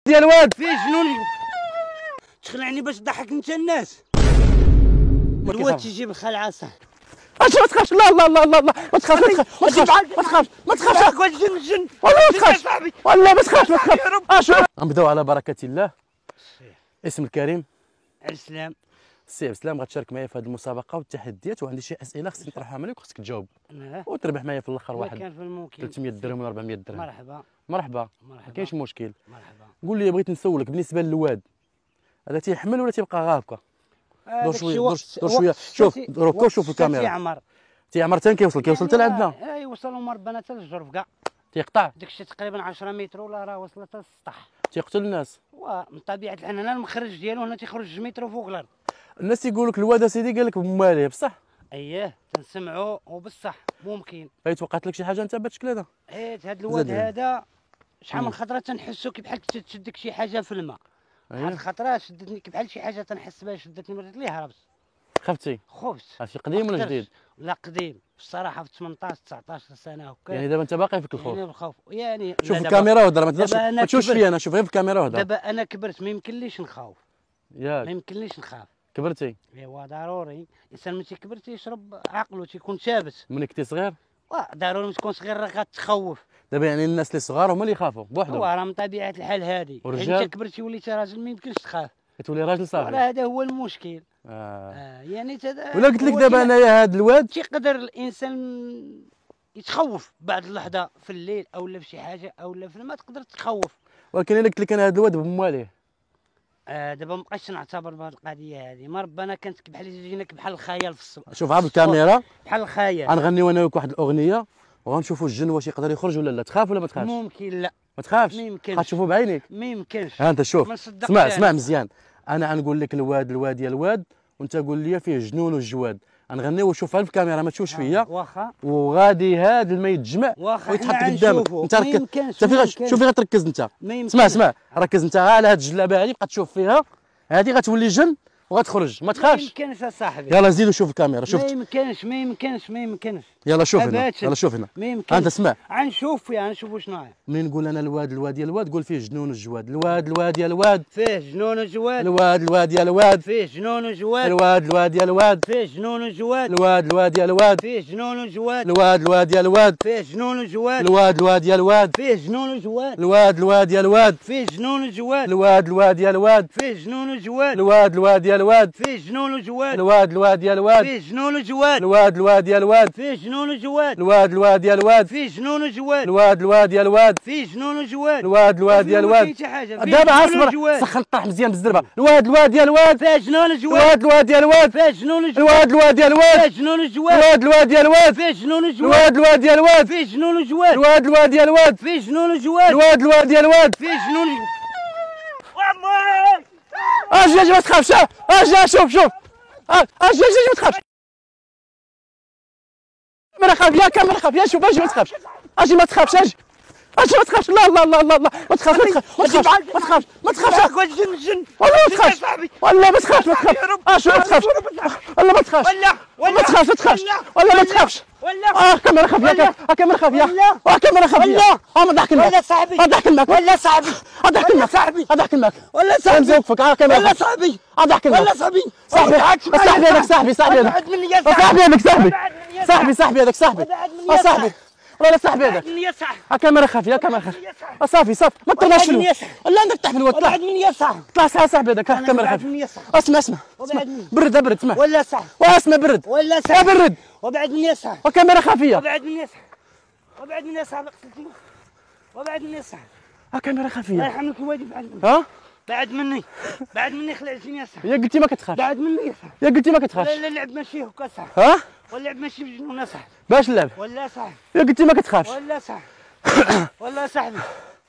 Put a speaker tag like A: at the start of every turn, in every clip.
A: ديال الواد
B: فيه جنون. تخلعني باش تضحك انت الناس. الواد تيجي بالخلعه صح.
A: اش ما تخافش. لا لا لا لا ما تخافش ما تخافش ما تخافش ما تخافش
B: قول جن
A: والله ما تخافش والله ما تخافش ما تخافش. غنبداو على بركه الله. اسم الكريم
B: على السلام.
A: السي عبد السلام غتشارك معايا في هذه المسابقه والتحديات، وعندي شي اسئله خصني نطرحها عليك وخصك تجاوب وتربح معايا في الاخر واحد 300 درهم ولا 400 درهم.
B: مرحبا
A: مرحبا ما كاينش مشكل.
B: مرحبا.
A: قول لي بغيت نسولك بالنسبه للواد هذا تيحمل ولا تيبقى غا هكا؟ دور شويه دور شويه شوف روكو شوف الكاميرا.
B: تيعمر
A: تيعمر حتى كيوصل حتى لعندنا.
B: اي وصلوا مربنا حتى للجرف كاع
A: تيقطع
B: داكشي تقريبا 10 متر ولا راه وصلت حتى للسطح.
A: تيقتل الناس.
B: ومن طبيعه الحال انا المخرج ديالو هنا تيخرج 2 متر فوق الارض.
A: الناس تيقول لك الواد اسيدي قال لك بماليه بصح؟
B: اييه تنسمعوا وبصح ممكن.
A: توقعت لك شي حاجه انت بهذا الشكل هذا؟
B: ايه هذا الواد هذا شحال من خطره تنحسو كي بحال تشدك شي حاجه في الماء. هاد الخطره شدتني كي بحال شي حاجه تنحس بها شدتني مرت ليه هربت.
A: خفتي؟
B: خفت.
A: شي قديم ولا جديد؟
B: لا قديم الصراحه في 18 19 سنه هكا.
A: يعني دابا انت باقي فيك الخوف؟
B: يعني بالخوف يعني.
A: شوف الكاميرا وهضر ما تشوفش فيا انا، شوف غير في الكاميرا وهضر.
B: دابا انا كبرت ما يمكنليش نخاف.
A: ياك
B: ما يمكنليش نخاف.
A: كبرتي؟
B: ايوا ضروري الانسان ملي تيكبر تيشرب عقله تيكون ثابت.
A: ملي كنتي صغير؟
B: ضروري ملي تكون صغير راه غتخوف.
A: دابا يعني الناس اللي صغار هما اللي يخافوا بوحدهم؟
B: راه من طبيعه الحال هذه.
A: والرجال؟
B: انت كبرتي وليتي راجل ما يمكنش تخاف.
A: كتولي راجل صافي.
B: راه هذا هو المشكل. يعني
A: ولا قلت لك دابا انايا هذا الواد
B: تيقدر الانسان يتخوف بعد اللحظه في الليل او لا في شي حاجه او لا في الماء تقدر تخوف.
A: ولكن الا قلت لك انا هذا الواد بمواليه
B: دابا مابقاش نعتبر بهذه القضيه هذه. ما ربنا كانت بحال جيناك بحال الخيال في الصبح.
A: شوف عا بالكاميرا
B: بحال الخيال.
A: غنغنيو انا وياك واحد الاغنيه وغنشوفوا الجن واش يقدر يخرج ولا لا. تخاف ولا ما تخافش؟
B: ممكن لا
A: ما تخافش.
B: ما يمكنش.
A: غتشوفوا بعينيك
B: ما يمكنش.
A: ها انت شوف اسمع مزيان. انا غنقول لك الواد يا الواد وانت قول لي فيه جنون والجواد. غنغنيو وشوفها في الكاميرا ما تشوفش فيا.
B: واخا.
A: وغادي هذا الماء يتجمع ويتحط قدامك. انت شوف فين غتركز انت. اسمع ركز انت على هاد الجلابه هادي بقى تشوف فيها. هادي غتولي جن وغتخرج ما تخافش.
B: ما يمكنش اصاحبي.
A: يلا زيدوا شوف الكاميرا. شفت؟
B: ما يمكنش.
A: يلا شوف هنا. يلا شوف هنا.
B: ما يمكنش.
A: انت اسمع.
B: غنشوف فيها غنشوفوا شنو هي.
A: منين نقول انا الواد يا الواد قول فيه جنون وجواد. الواد يا الواد
B: فيه جنون وجواد.
A: الواد يا الواد
B: فيه جنون وجواد.
A: الواد يا الواد
B: فيه جنون وجواد.
A: الواد يا الواد
B: فيه جنون وجواد.
A: الواد يا الواد
B: فيه جنون وجواد.
A: الواد يا الواد
B: فيه جنون وجواد.
A: الواد يا الواد
B: فيه جنون وجواد.
A: الواد يا الواد
B: فيه جنون وجواد.
A: الواد يا الواد
B: فيه جنون وجواد.
A: الواد يا الواد
B: فيه جنون وجواد.
A: الواد يا الواد
B: فيه جنون وجواد.
A: الواد يا الواد
B: فيه جنون وجواد.
A: الواد يا الواد
B: فيه جنون وجواد.
A: الواد يا الواد دابا اصبر سخن الطرح مزيان بالزربه. الواد يا الواد
B: فيه جنون وجواد.
A: الواد يا الواد
B: فيه جنون وجواد.
A: الواد يا الواد
B: فيه جنون وجواد.
A: الواد يا الواد
B: فيه جنون وجواد.
A: الواد يا الواد
B: فيه جنون وجواد.
A: الواد يا الواد
B: فيه جنون وجواد.
A: الواد يا الواد
B: فيه جنون
A: اجي ما تخافش. اجي شوف اجي ما تخافش. كاميرا خافيه شوف اجي ما تخافش. اجي ما تخافش. اجي ما تخافش. لا ما تخافش ما تخافش
B: قول جن
A: والله ما تخافش والله ما تخافش شوف ما تخافش والله ما تخافش ما تخافش والله ما تخافش. كاميرا خافيه كاميرا خافيه كاميرا خافيه ما ضحك الماك
B: ولا صاحبي
A: ضحك الماك
B: ولا صاحبي
A: ضحك الماك
B: صاحبي
A: ضحك الماك
B: ولا صاحبي
A: نزوقفك كاميرا
B: ولا صاحبي
A: ضحك الماك
B: ولا صاحبي
A: صاحبي هذاك صاحبي
B: ابعد مني يا
A: صاحبي هذاك صاحبي هذاك صاحبي صاحبي ولا صاحبي هذاك
B: يا صاحبي
A: كاميرا خافيه كاميرا خافيه صافي ما تطلعش لا عندك تحت الواد طلع
B: ابعد مني يا صاحبي
A: طلع صاحبي هذاك كاميرا خافيه اسمع برد اسمع
B: ولا صاحبي
A: اسمع برد
B: ولا صاحبي
A: برد
B: وابعد مني يا صاحبي
A: وكاميرا خافيه
B: وابعد مني يا صاحبي وابعد مني يا صاحبي وابعد مني يا صاحبي
A: كاميرا خافيه
B: الله يرحمك الوالد بعد مني بعد مني خلعتيني يا صاحبي.
A: يا قلتي ما كتخافش
B: بعد مني يا صاحبي.
A: يا قلتي ما كتخافش.
B: لا اللعب ماشي هكا صاحبي. واللعب ماشي بجنون صاحبي.
A: باش اللعب
B: ولا صاحبي.
A: يا قلتي ما كتخافش
B: ولا صاحبي. ولا صاحبي.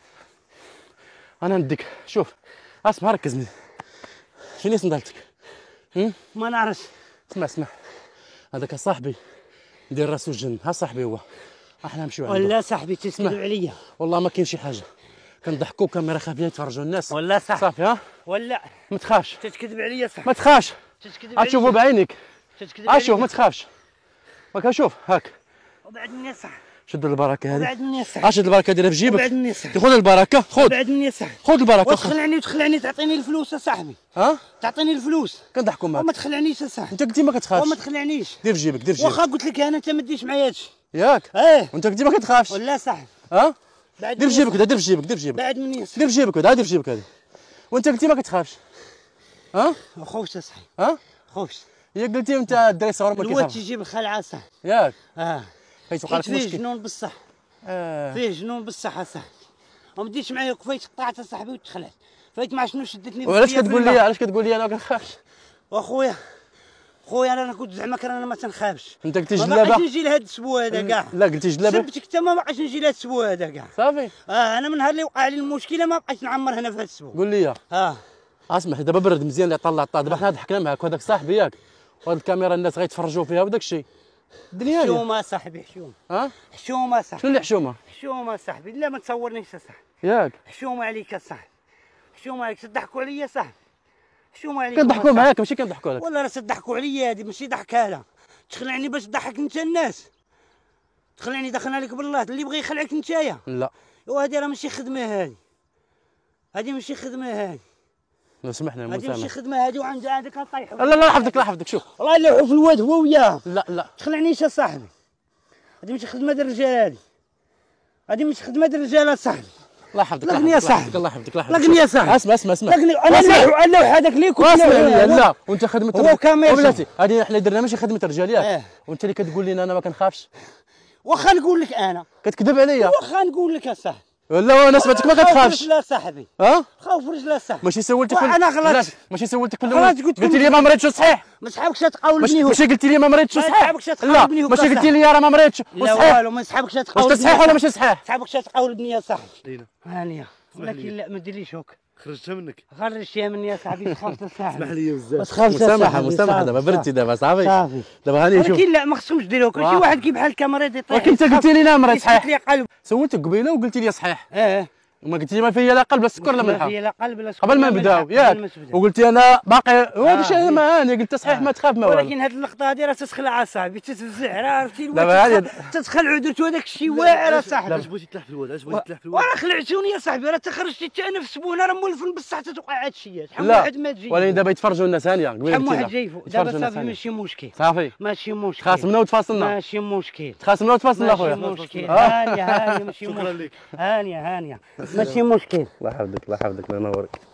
A: انا نديك شوف اسمع ركز مني شنو صندالتك
B: ما نعرفش.
A: اسمع هذاك صاحبي دير راسو الجن. صاحبي هو احنا نمشيو عنده.
B: ولا صاحبي تسكدوا عليا
A: والله ما كاين شي حاجه كنضحكوا كاميرا خافيه يتفرجوا الناس.
B: ولا صاحبي
A: صافي
B: ولا
A: ما تخافش
B: تتكذب عليا صاحبي.
A: ما تخافش
B: تتكذب عليا
A: تشوفوا بعينيك
B: تتكذب عليا
A: شوف ما تخافش ما كنشوف هاك
B: وبعد مني صاحبي
A: شد البركه هذه.
B: بعد مني صاحبي.
A: شد البركه ديرها في جيبك.
B: بعد مني صاحبي.
A: خذ البركه خذ.
B: بعد مني صاحبي.
A: خذ البركه.
B: وتخلعني تعطيني الفلوس صاحبي. تعطيني الفلوس.
A: كنضحكوا معاك.
B: وما تخلعنيش صاحبي.
A: انت قلتي ما كتخافش.
B: وما تخلعنيش.
A: دير في جيبك دير في جيبك.
B: واخا قلت لك انا انت ما ديرش معايا هادشي.
A: ياك؟ وانت قلتي ما كتخافش.
B: ولا صاحبي.
A: دير في جيبك دير في جيبك دير في جيبك.
B: بعد مني صاحبي.
A: دير في جيبك دير في جيبك هذه. وانت قلتي ما كتخافش.
B: خوفت صاحبي. خوفت.
A: هي قلتي انت الدري صغار ما كيخافش.
B: الواد تيجيب الخلعه صاحبي.
A: ياك؟
B: كيتوقع لك مشكل. فيه جنون بصح. فيه جنون بصح صاحبي. وما ديرش معايا كفايت قطعت صاحبي وتخلعت. فايت مع شنو شدتني.
A: وعلاش كتقول لي انا ما كنخافش؟
B: واخويا انا كنت زعما انا ما تنخافش.
A: انت قلتي جلابه.
B: ما بقاش نجي لهاد الاسبوع هذا كاع.
A: لا قلتي جلابه.
B: سبتك حتى ما بقاش نجي لهاد الاسبوع هذا كاع.
A: صافي.
B: انا من نهار اللي وقع لي المشكله ما بقيتش نعمر هنا في هاد الاسبوع.
A: قول لي. اسمح دابا برد مزيان اللي طلع دابا حنا ضحكنا معاك وهذاك صاحبي ياك. وهاد الكاميرا الناس غيتفرجوا فيها وداك الشيء. الدنيا
B: حشومه صاحبي حشومه. حشومه صاحبي.
A: شنو اللي حشومه؟
B: حشومه صاحبي. لا ما تصورنيش صاحبي.
A: ياك؟
B: حشومه عليك صاحبي. حشومه عليك تضحكوا عليا صاحبي. حشومه عليك.
A: كنضحكوا معاك ماشي كنضحكوا عليك.
B: والله راه تضحكوا عليا هادي ماشي ضحكه لا. تخلعني باش تضحك انت الناس. تخلعني دخلنا لك بالله اللي بغى يخلعك نتايا.
A: لا.
B: وهادي راه ماشي خدمه هادي. هادي ماشي خدمه هادي.
A: لو سمحنا المسامح.
B: هادي ماشي خدمه هادي وعندك طايح.
A: لا لا حفظك شوف.
B: الله يلوحوا في الواد هو وياه.
A: لا
B: تخلعنيش صاحبي. هادي ماشي خدمه د الرجال هادي ماشي خدمه د الرجال صاحبي.
A: الله يحفظك.
B: لقني يا صاحبي.
A: الله يحفظك.
B: لقني يا صاحبي.
A: اسمع.
B: انا اللوح هذاك اللي كنت
A: لا وانت خدمه
B: هو كاميرا.
A: بلاتي هذه حنا درنا ماشي خدمه الرجال ياك. وانت اللي كتقول لي انا ما كنخافش.
B: واخا نقول لك انا
A: كتكذب عليا.
B: واخا نقول لك صاحبي.
A: لا انا سمعتك ما كتخافش.
B: لا صاحبي. خوف رجلا صاحبي.
A: ماشي سولتك
B: انا غلطت.
A: ماشي سولتك في الاول. قلتي لي ما مريتش صحيح.
B: ما صحابكش تقاولني.
A: ماشي قلتي لي ما مريتش صحيح.
B: لا
A: ماشي قلتي لي راه ما مريتش
B: لا والو ما صحابكش تقاول.
A: واش صحيح ولا ماشي صحيح؟
B: صحابكش تقاول بني يا صاحبي. هانيه ولكن لا ما ديرليش هوك.
C: خرجتها منك.
B: خرجتيها مني يا صاحبي. خافت صاحبي.
C: اسمح لي بزاف.
A: مسامحه دابا بردتي دابا صافي. دابا هاني شوف.
B: ولكن لا ما خصهمش ديروا هوك. شي واحد كي بحال الكاميرا يطيح.
A: ولكن انت قلتي لي لا مريت صحيح.
B: قلب.
A: سولتك قبيله وقلتي لي صحيح. وما قلتي لي ما فيا لا قلب لا سكر لا ملحه.
B: ما فيا لا قلب لا سكر.
A: قبل ما نبداو ياك. وقلتي انا باقي وهذا الشيء ما انا قلت صحيح ما تخاف ما والو.
B: ولكن هذه اللقطه هذه راه تتخلع اصاحبي تتفزع راه عرفتي الواد تتخلع درتو هذاك الشيء واعر اصاحبي.
C: علاش بغيتي تلح في الواد علاش بغيتي تلح في الواد؟
B: وراه خلعتوني يا صاحبي راه تخرجتي حتى انا في السبونه راه مولفن بصح تتوقع هذا الشيء. شحال واحد ما تجي.
A: ولكن دابا يتفرجوا الناس هانيه
B: شحال واحد جاي دابا صافي ماشي مشكل.
A: صافي
B: ماشي مشكل.
A: تخاصمنا وتفاصلنا.
B: ماشي مشكل.
A: تخاصمنا وتفاصلنا اخويا.
B: ماشي مشكل. هانيه ماشي مشكل.
C: شكرا لك.
B: هانيه ماشي مشكل.
A: الله يحفظك الله ينورك.